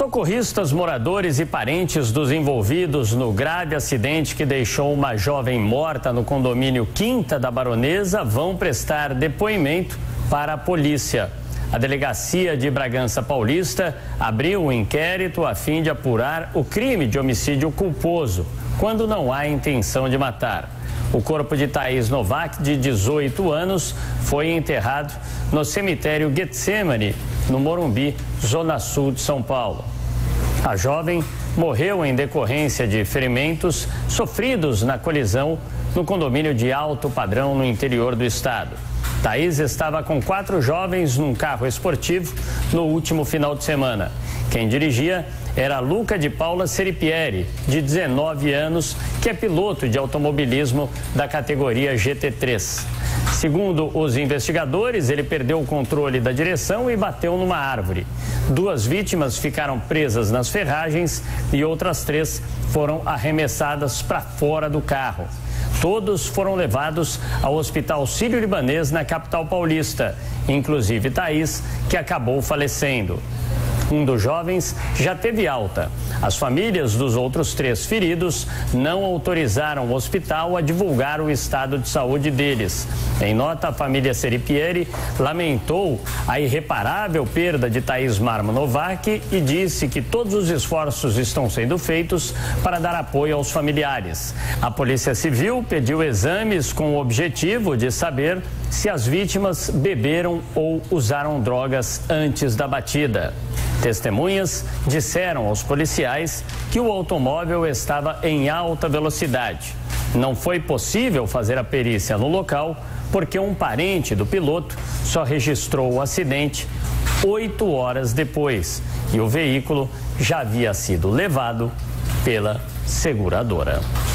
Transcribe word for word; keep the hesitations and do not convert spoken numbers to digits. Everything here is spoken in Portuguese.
Socorristas, moradores e parentes dos envolvidos no grave acidente que deixou uma jovem morta no condomínio Quinta da Baronesa vão prestar depoimento para a polícia. A delegacia de Bragança Paulista abriu um inquérito a fim de apurar o crime de homicídio culposo, quando não há intenção de matar. O corpo de Thaís Novak, de dezoito anos, foi enterrado no cemitério Getsemane, no Morumbi, zona sul de São Paulo. A jovem morreu em decorrência de ferimentos sofridos na colisão no condomínio de alto padrão no interior do estado. Thaís estava com quatro jovens num carro esportivo no último final de semana. Quem dirigia era Luca de Paula Seripieri, de dezenove anos, que é piloto de automobilismo da categoria G T três. Segundo os investigadores, ele perdeu o controle da direção e bateu numa árvore. Duas vítimas ficaram presas nas ferragens e outras três foram arremessadas para fora do carro. Todos foram levados ao Hospital Sírio-Libanês na capital paulista, inclusive Thaís, que acabou falecendo. Um dos jovens já teve alta. As famílias dos outros três feridos não autorizaram o hospital a divulgar o estado de saúde deles. Em nota, a família Seripieri lamentou a irreparável perda de Thaís Marmo Novak e disse que todos os esforços estão sendo feitos para dar apoio aos familiares. A Polícia Civil pediu exames com o objetivo de saber se as vítimas beberam ou usaram drogas antes da batida. Testemunhas disseram aos policiais que o automóvel estava em alta velocidade. Não foi possível fazer a perícia no local porque um parente do piloto só registrou o acidente oito horas depois e o veículo já havia sido levado pela seguradora.